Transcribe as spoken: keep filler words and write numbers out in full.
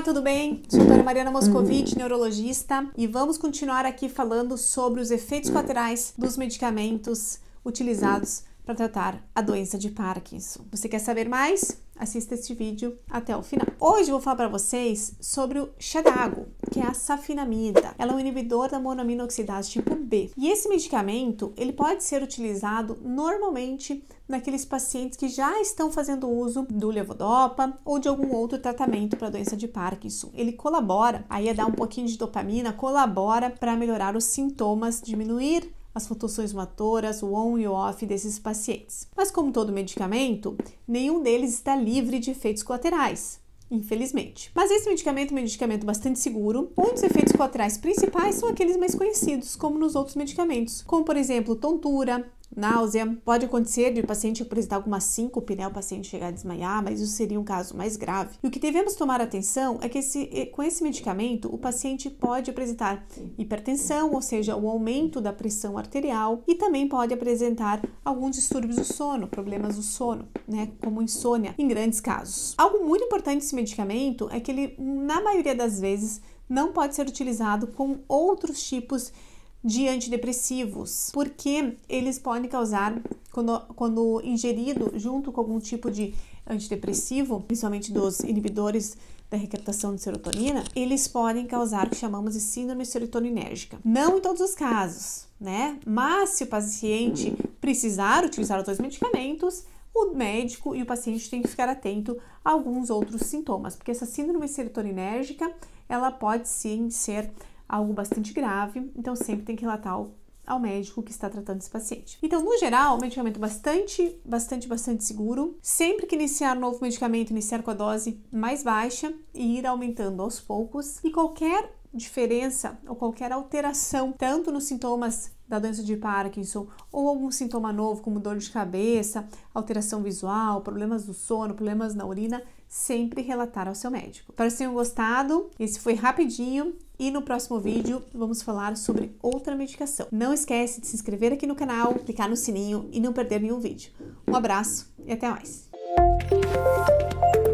tudo bem? Sou a doutora Mariana Moscovici, neurologista, e vamos continuar aqui falando sobre os efeitos colaterais dos medicamentos utilizados para tratar a doença de Parkinson. Você quer saber mais? Assista este vídeo até o final. Hoje eu vou falar para vocês sobre o Xadago, que é a safenamida. Ela é um inibidor da monoamina oxidase tipo B. E esse medicamento, ele pode ser utilizado normalmente naqueles pacientes que já estão fazendo uso do levodopa ou de algum outro tratamento para a doença de Parkinson. Ele colabora, aí é dar um pouquinho de dopamina, colabora para melhorar os sintomas, diminuir as flutuações motoras, o on e o off desses pacientes. Mas como todo medicamento, nenhum deles está livre de efeitos colaterais, infelizmente. Mas esse medicamento é um medicamento bastante seguro, onde os efeitos colaterais principais são aqueles mais conhecidos, como nos outros medicamentos, como por exemplo, tontura, náusea. Pode acontecer de o paciente apresentar alguma síncope, né, o paciente chegar a desmaiar, mas isso seria um caso mais grave. E o que devemos tomar atenção é que esse, com esse medicamento o paciente pode apresentar hipertensão, ou seja, o aumento da pressão arterial, e também pode apresentar alguns distúrbios do sono, problemas do sono, né, como insônia, em grandes casos. Algo muito importante desse medicamento é que ele, na maioria das vezes, não pode ser utilizado com outros tipos de antidepressivos, porque eles podem causar, quando, quando ingerido junto com algum tipo de antidepressivo, principalmente dos inibidores da recaptação de serotonina, eles podem causar o que chamamos de síndrome serotoninérgica. Não em todos os casos, né? Mas se o paciente precisar utilizar outros medicamentos, o médico e o paciente têm que ficar atento a alguns outros sintomas, porque essa síndrome serotoninérgica, ela pode sim ser algo bastante grave, então sempre tem que relatar ao, ao médico que está tratando esse paciente. Então, no geral, o medicamento bastante, bastante, bastante seguro. Sempre que iniciar um novo medicamento, iniciar com a dose mais baixa e ir aumentando aos poucos. E qualquer diferença ou qualquer alteração, tanto nos sintomas da doença de Parkinson ou algum sintoma novo, como dor de cabeça, alteração visual, problemas do sono, problemas na urina, sempre relatar ao seu médico. Espero que tenham gostado. Esse foi rapidinho e no próximo vídeo vamos falar sobre outra medicação. Não esquece de se inscrever aqui no canal, clicar no sininho e não perder nenhum vídeo. Um abraço e até mais!